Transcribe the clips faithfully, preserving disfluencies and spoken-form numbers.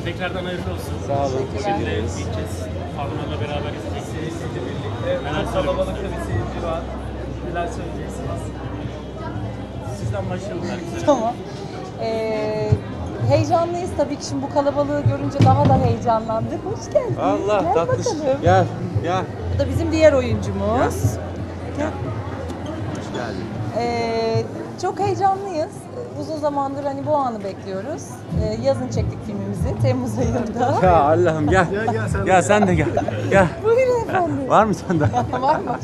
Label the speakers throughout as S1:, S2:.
S1: Tekrardan hayırlı olsun.
S2: Sağ olun.
S1: Şimdi ilk kez Harun'la beraber izleyeceksiniz.
S3: Evet,
S1: Neler
S3: çok
S1: söylemek
S3: kalabalıkta
S1: istersiniz?
S3: bir seyirci var. Neler söyleyeceksiniz?
S1: Sizden başlayalım herkese.
S4: Tamam. Ee, heyecanlıyız tabii ki, şimdi bu kalabalığı görünce daha da heyecanlandık. Hoş geldin.
S2: Allah
S4: Gel
S2: tatlış.
S4: bakalım.
S2: Gel, gel.
S4: Bu da bizim diğer oyuncumuz.
S2: Gel. Hoş geldin.
S4: Ee, çok heyecanlıyız. Uzun zamandır hani bu anı bekliyoruz. Ee, yazın çektik filmimizi, Temmuz ayında.
S2: Ya Allah'ım gel.
S3: Gel, gel, sen de
S2: Gel sen de gel. Gel.
S4: Buyurun efendim.
S2: Var mı sende?
S4: Var mı?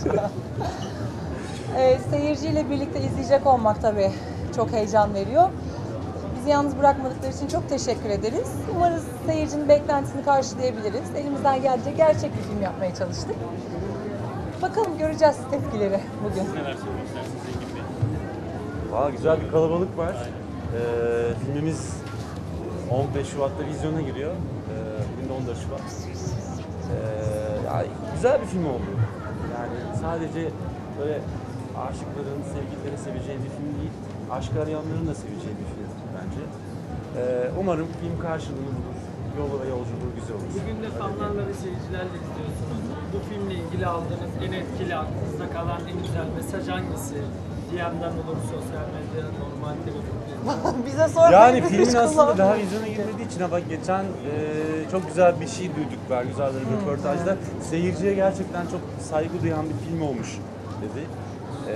S4: Ee, seyirciyle birlikte izleyecek olmak tabii çok heyecan veriyor. Bizi yalnız bırakmadıkları için çok teşekkür ederiz. Umarız seyircinin beklentisini karşılayabiliriz. Elimizden gelecek gerçek bir film yapmaya çalıştık. Bakalım, göreceğiz tepkileri bugün.
S1: Neler söylemek istersiniz Engin Bey?
S2: Valla güzel bir kalabalık var. Ee, filmimiz on beş Şubat'ta vizyona giriyor. Ee, bugün de on dört Şubat. Ee, ya güzel bir film oldu. Yani sadece böyle aşıkların, sevgililerin seveceği bir film değil, aşk arayanların da seveceği bir film bence. Ee, umarım film karşılığını bulur. Yolu ve yolculuğu güzel olur.
S3: Bugün de fanlarla ve seyircilerle izliyorsunuz. Bu filmle ilgili aldığınız en etkili, aklınızda kalan en güzel mesaj hangisi? D M'den olur, sosyal medya, normal telefonda.
S4: Bize sormayın.
S2: Yani
S4: biz
S2: filmin
S4: hiç
S2: aslında
S4: kullanmıyoruz.
S2: daha vizyona girmediği için ama geçen e, çok güzel bir şey duyduk Bergüzar'la bir röportajda. Seyirciye gerçekten çok saygı duyan bir film olmuş dedi e,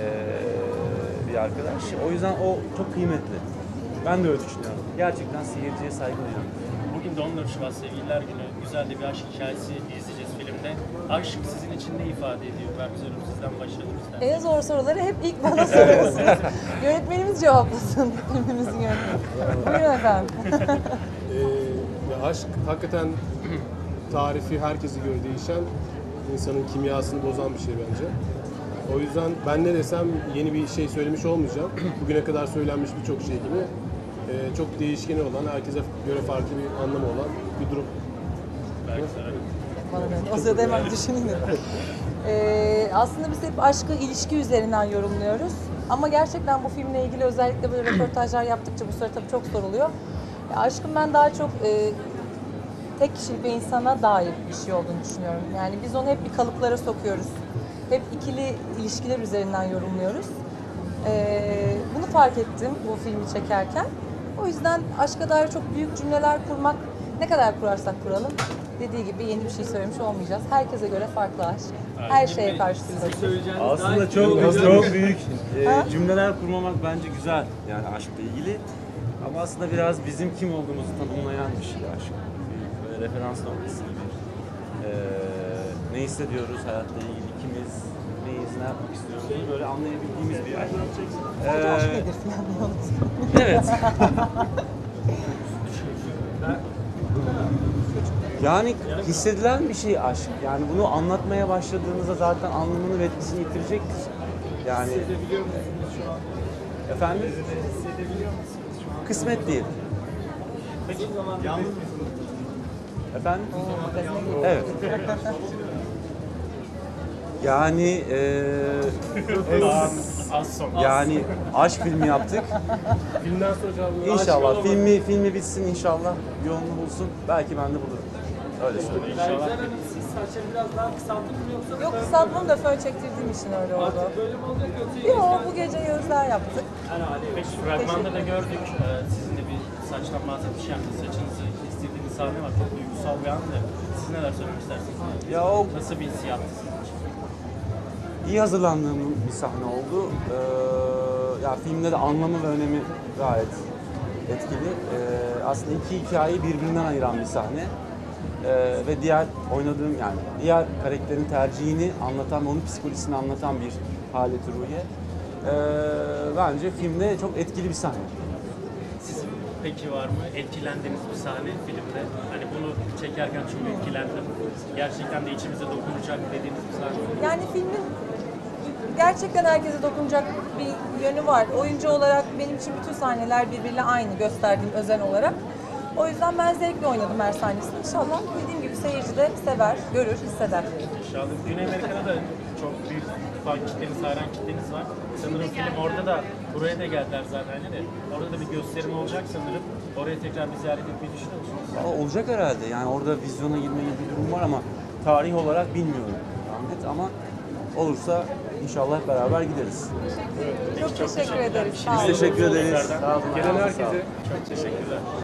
S2: bir arkadaş. O yüzden o çok kıymetli. Ben de öyle düşünüyorum. Gerçekten seyirciye saygı duyuyorum.
S1: Bugün de on dört Şubat Sevgililer Günü. Güzel de bir aşk hikayesi izleyeceğiz filmde. Aşk sizin için ne ifade ediyor? Ben güzelim, sizden başlayalım isterseniz.
S4: En zor soruları hep ilk bana soruyorsunuz. Yönetmenimiz cevaplasın, filmimizin yönetmeni. Buyurun efendim.
S5: Ee, ya aşk hakikaten tarifi herkese göre değişen, insanın kimyasını bozan bir şey bence. O yüzden ben ne desem yeni bir şey söylemiş olmayacağım. Bugüne kadar söylenmiş birçok şey gibi e, çok değişkeni olan, herkese göre farklı bir anlamı olan bir durum.
S1: Belki sana.
S4: Bana dön. O sırada hemen düşüneyim dedim. Ee, aslında biz hep aşkı ilişki üzerinden yorumluyoruz. Ama gerçekten bu filmle ilgili özellikle böyle röportajlar yaptıkça bu soru tabii çok soruluyor. Ya aşkın ben daha çok e, tek kişilik bir insana dair bir şey olduğunu düşünüyorum. Yani biz onu hep bir kalıplara sokuyoruz. Hep ikili ilişkiler üzerinden yorumluyoruz. Ee, bunu fark ettim bu filmi çekerken. O yüzden aşka dair çok büyük cümleler kurmak, ne kadar kurarsak kuralım, dediği gibi yeni bir şey söylemiş olmayacağız. Herkese göre farklı aşk. Her şeye karşı duyulabilir.
S3: Söyleyeceğiniz daha
S2: Aslında
S3: etkili
S2: çok
S3: olacak.
S2: çok büyük e,
S4: Ha?
S2: cümleler kurmamak bence güzel yani aşkla ilgili. Ama aslında biraz bizim kim olduğumuzu tanımlayan bir şey aşk. Bir böyle referans noktası gibi. E, ne hissediyoruz hayatla ilgili, kimiz, neyiz, ne yapmak istiyoruz bunu böyle anlayabildiğimiz bir yer.
S4: Sence aşk
S2: E,
S4: nedir falan diyoruz.
S2: evet. Yani hissedilen bir şey aşk. Yani bunu anlatmaya başladığınızda zaten anlamını ve etkisini yitirecektir. Yani
S3: Hissedebiliyor musunuz şu an?
S2: efendim
S3: Hissedebiliyor musunuz şu an?
S2: kısmet değil.
S3: Peki o zaman yalnız mısınız?
S2: Efendim?
S4: Oo, magazine girdi.
S2: Evet. Yani eee
S1: Az, az son.
S2: yani aşk filmi yaptık.
S5: Filmden sonra cevabını
S2: İnşallah filmi filmi bitsin inşallah yolunu bulsun. Belki ben de bulurum. Öyle söyleyeyim.
S3: Bergüzar Hanım, siz saçları biraz daha kısalttınız mı yoksa?
S4: Yok, kısaltmam da fön çektirdiğim için öyle oldu.
S3: Artık böyle mi olacak yoksa?
S4: Yok, bu gece gözler yaptık.
S1: Peki fragmanda da gördük. Ee, Sizin de bir saçtan bahsetmiş yani saçınızı kestirdiğiniz sahne var. Çok duygusal bir andı. Siz neler söylemek istersiniz?
S2: Ya o
S1: Nasıl bir hissiyattı sizin için?
S2: iyi hazırlandığım bir sahne oldu. Ee, ya filmde de anlamı ve önemi gayet etkili. Ee, aslında iki hikayeyi birbirinden ayıran bir sahne. Ee, ve diğer oynadığım yani diğer karakterin tercihini anlatan ve onun psikolojisini anlatan bir haleti ruhiye. Ee, bence filmde çok etkili bir sahne.
S1: Sizin peki var mı etkilendiğiniz bir sahne filmde? Hani bunu çekerken çok etkilendim. Gerçekten de içimize dokunacak dediğiniz bir sahne oldu.
S4: Yani filmin gerçekten herkese dokunacak bir yönü var. Oyuncu olarak benim için bütün sahneler birbiriyle aynı, gösterdiğim özen olarak. O yüzden ben zevkle oynadım her sahnesini. İnşallah dediğim gibi seyirci de sever, görür, hisseder.
S1: İnşallah. Güney Amerika'da da çok büyük fan kitleniz, hayran kitleniz var. Sanırım film orada da, buraya da geldiler zaten de. Orada da bir gösterim olacak sanırım. Oraya tekrar bir ziyaret etmeyi düşünüyor musunuz?
S2: Valla olacak herhalde. Yani orada vizyona girme gibi bir durum var ama tarih olarak bilmiyorum Ahmet, ama olursa inşallah hep beraber gideriz.
S4: Çok teşekkür ederiz. Sağ
S2: Biz
S4: olun.
S2: teşekkür ederiz.
S1: Tekrardan.
S2: Sağ olun.
S5: Gelen
S2: Ayağınıza sağlık.
S5: herkese
S1: Çok teşekkürler.